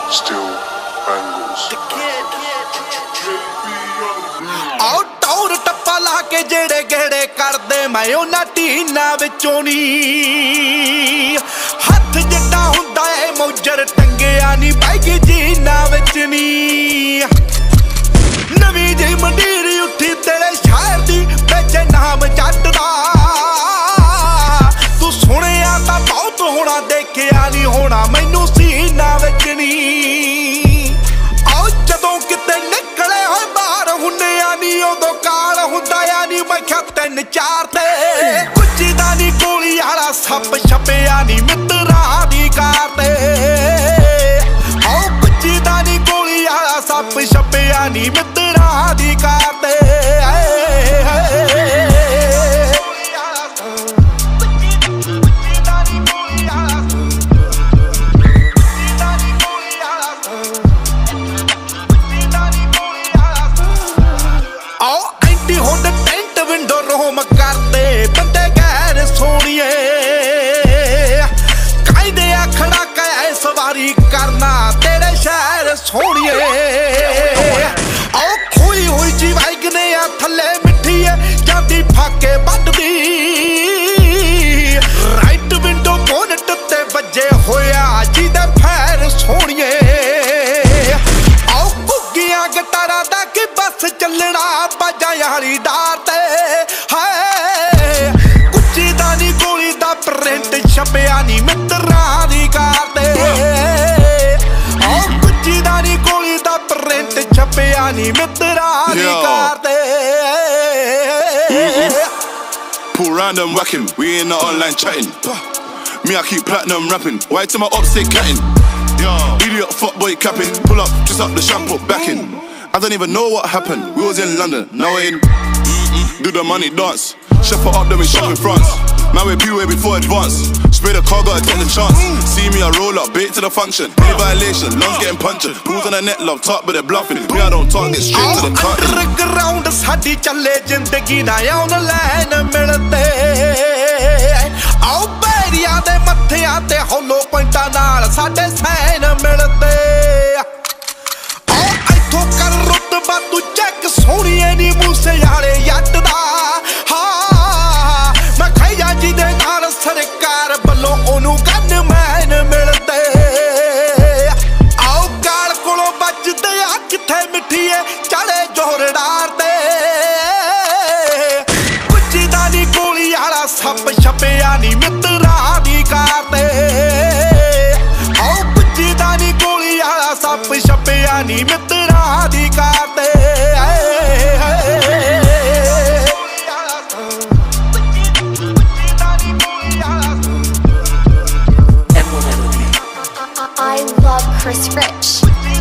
still bangles. आओ टौर टप्पा ला के जेड़े गेड़े करदे मैं उन्हां टीना विचों नी हथ जिड्डा हुंदा ए मौजर टंगिया नी पैगी जीना विच नी नवी जी मंडीर उठी तेरे शहर दी विच नाम जट दा तू सुनिया तां बहुत होना देखिया नी होना मैनू सीना विच नी आओ जदों किते निकले होए बाहर हुंदे आ नी उदों काल हुंदा आ नी मैं क्या 3-4 ते कुच्ची दा नी गोली आला सप छपिया नी मित्तरा दी कार ते आओ कुच्ची दा नी गोली आला सप छपिया नी मित्तरा दी कार ते करना तेरे शहर सोनिए आओ खोई हुई जी वाइगने आ थले मिठी है जाती फाके बददी राइट विंडो बोनट ते बजे होया जिदे फैर सोनिए आओ गुग्गियां गटारा दा कि बस चलना बाजा यारी डार ते हाय कुच्ची दा नी गोली दा प्रिंट छपिया नी मित्तरा दी कार ते Pull round and whacking, we in the online chatting. Me, I keep platinum rapping. Why to my ops say catting? Idiot fuckboy capping. Pull up, just up the shampoo, back in. I don't even know what happened. We was in London, now we're in. Do the money dance. Chef it up, then we shop in France. Man, we be way before advance. Spray the car, gotta take the chance. See me, I roll up, bait to the function. Any violation, lungs getting punctured. Pools on the net, love, talk, but they're bluffing. Me, I don't talk, get straight to the cut. Underground साडी चले जिंदगी ना online मिलते आओ बैरिया दे मत्थियां ते होलो पॉइंटां नाल साडे San मिलते आओ इथों कर रुतबा तू चेक सोहणीए नी मूसे वाले जट दा सरकार बल्लों ओनू गनमैन मिलते आओ गाल कोलों बजदे आ किथे मिठीए चढ़े जोरदार ते कुच्ची दा नी गोली आला सप छपिया नी मित्तरा दी कार ते आओ कुच्ची दा नी गोली आला सप छपिया नी मित्तरा दी कार ते I love Chris Rich.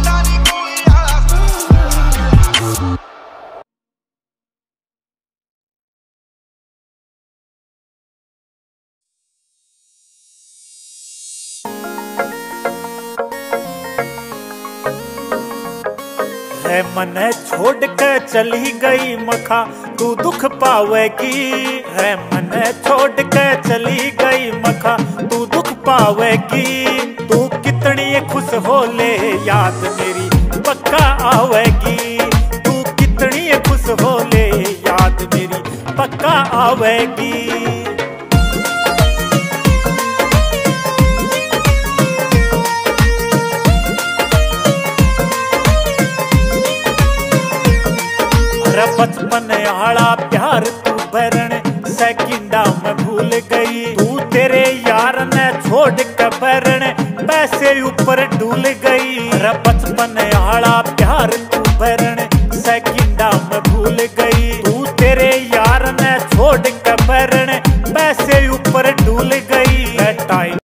है मन छोड़ के चली गई मखा तू दुख पावेगी है मन छोड़ के चली गई मखा तू दुख पावेगी तू कितनी खुश हो ले याद मेरी पक्का आवेगी तू कितनी खुश हो ले याद मेरी पक्का आवेगी बचपन आला प्यार तू भरण सेकंडा में भूल गई तू तेरे यार ने छोड़ के भरण पैसे ऊपर डूल गई बचपन